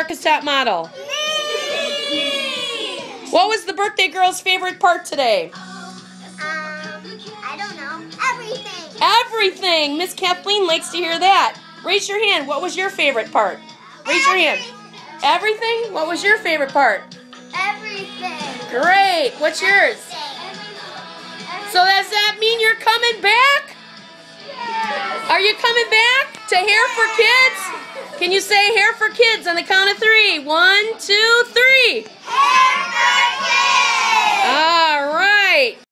America's Top Model? Me. What was the birthday girl's favorite part today? I don't know. Everything. Everything. Miss Kathleen likes to hear that. Raise your hand. What was your favorite part? Raise your hand. Everything? What was your favorite part? Everything. Great. What's yours? So does that mean you're coming back? Yes. Are you coming back to Hair for Kids? Can you say Hair for Kids on the count of 3? 1, 2, 3. Hair for Kids. All right.